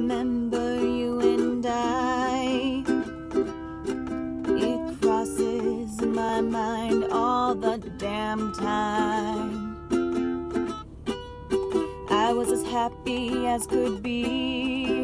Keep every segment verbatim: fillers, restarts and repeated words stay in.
remember you and I. It crosses my mind all the damn time. I was as happy as could be,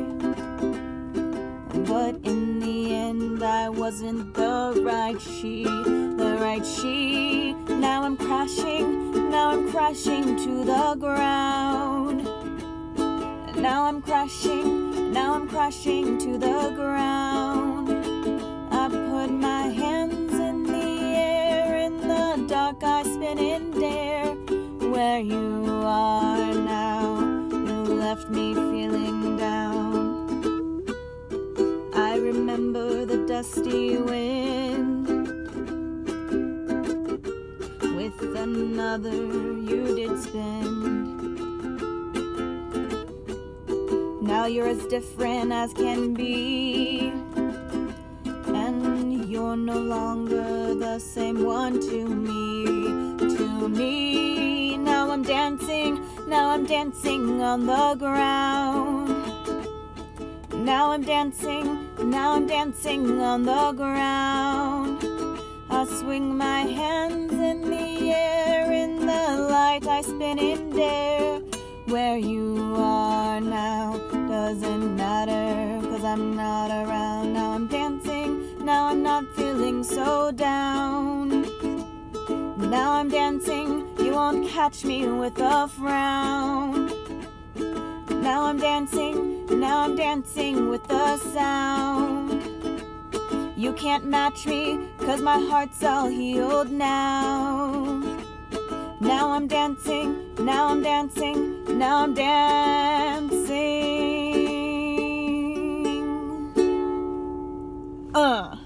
but in the end I wasn't the right she, the right she. Now I'm crashing, now I'm crashing to the ground. Now I'm crashing, now I'm crashing to the ground. I put my hands in the air, in the dark I spin and dare. Where you are now, you left me feeling down. I remember the dusty wind. With another you did spend. Now you're as different as can be, and you're no longer the same one to me, to me. Now I'm dancing, now I'm dancing on the ground. Now I'm dancing, now I'm dancing on the ground. I swing my hands in the air, in the light I spin and dare. Where you are now doesn't matter, 'cause I'm not around. Now I'm dancing, now I'm not feeling so down. Now I'm dancing, you won't catch me with a frown. Now I'm dancing, now I'm dancing with the sound. You can't match me, 'cause my heart's all healed now. Now I'm dancing, now I'm dancing, now I'm dancing. Uh.